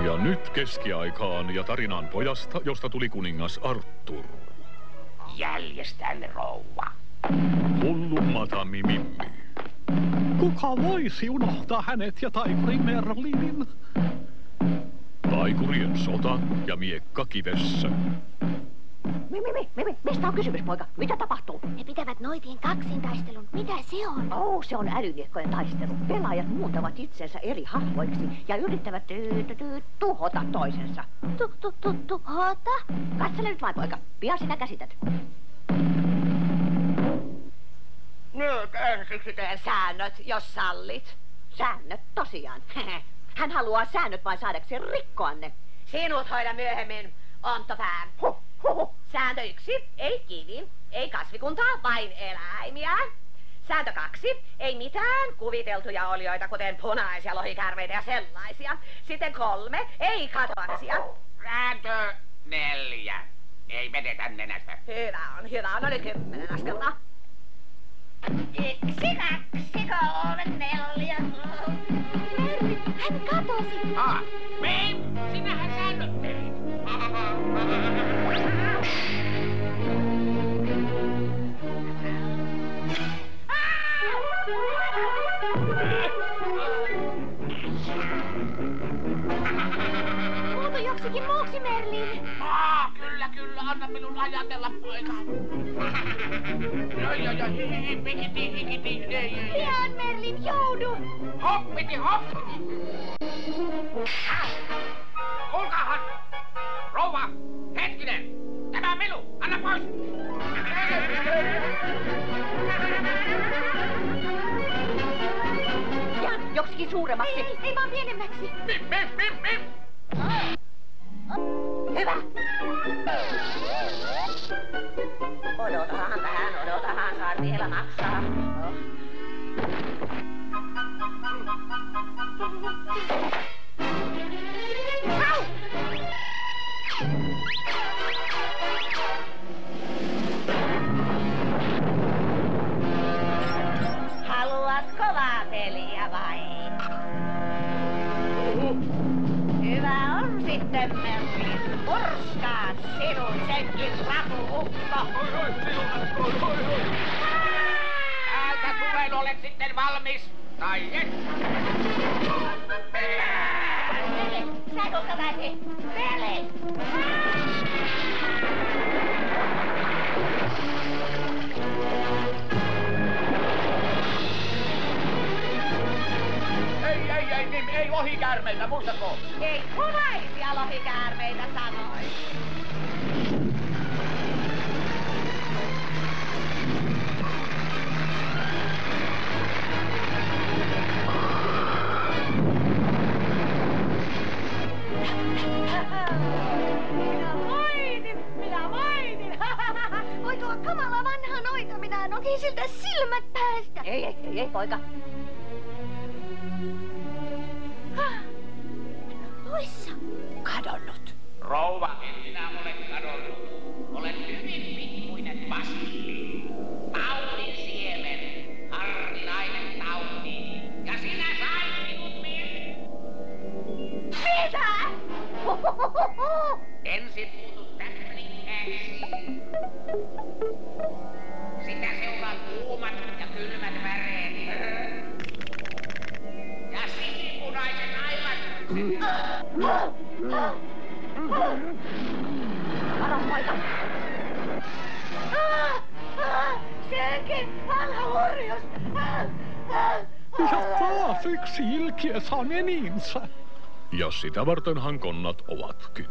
Ja nyt keskiaikaan ja tarinaan pojasta, josta tuli kuningas Arthur. Jäljestään, rouva. Hullu Madame Mimmi. Kuka voisi unohtaa hänet ja taikuri Merlinin? Taikurien sota ja miekka kivessä. Mistä on kysymys, poika? Mitä tapahtuu? Ne pitävät noitiin kaksintaistelun. Mitä se on? Se on älymiekkojen taistelu. Pelaajat muuntavat itsensä eri hahmoiksi ja yrittävät tuhota toisensa. Tuhota? Katsele nyt vain, poika. Pian sinä käsität. Nyt ensiksi teen säännöt, jos sallit. Säännöt tosiaan. Hän haluaa säännöt vain saadakseen rikkoa ne. Sinut hoida myöhemmin, Onttopää. Sääntö 1. Ei kivi, ei kasvikuntaa, vain eläimiä. Sääntö 2. Ei mitään kuviteltuja olioita, kuten punaisia lohikäärmeitä ja sellaisia. Sitten 3. Ei katoamisia. Sääntö 4. Ei vedetä nenästä. Hyvä on, oli 10 askelta. 1, 2, 3, 4. Merry, hän katosi. Mim, sinähän säännöttelit. Muutu joksikin muuksi, Merlin. Kyllä, anna minun ajatella, poika. Hikiti. Pian, Merlin, joudu. Hoppiti. Kuulkaahan! Rouva, hetkinen! Tämä melu, anna pois! Pian, joksikin suuremmaksi. Ei vaan pienemmäksi. Mim! Hyvä. Odotahan, saan vielä maksaa. Haluatko vaateliä vai? Hyvä on sitten, Merlin. Purskaat sinun senkin rapuukko. Täältä tulen, olet sitten valmis. Tai et. Merlin, sä kuskataisi. Merlin! Ei lohikäärmeitä, muistatko? Ei punaisia lohikäärmeitä sanoi. Minä voitin. Voi tuo kamala vanha noita, minä nokin siltä silmät päästä. Ei, poika. Poissa. Kadonnut. Rouva, en sinä ole kadonnut. Olet hyvin pikkuinen vasili. Taudin siemen, harvinainen tauti. Ja sinä sait minut mies. Mitä? Ensin puutut täpprikkeeksi. Sitä seuraa kuumat ja kylmät väreet. Ja sinipunaiset aivot. Varo, poika. Senkin vanha orjus. Ja taas yksi ilkiö saa meninsä. Ja sitä vartenhan konnat ovatkin.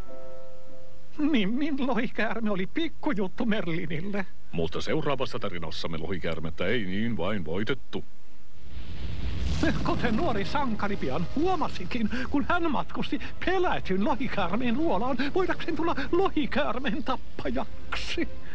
Mimmin lohikäärme oli pikkujuttu Merlinille. Mutta seuraavassa tarinassamme lohikäärmettä ei niin vain voitettu. Kuten nuori sankari pian huomasikin, kun hän matkusti pelätyn lohikäärmeen luolaan, voidakseen tulla lohikäärmeen tappajaksi.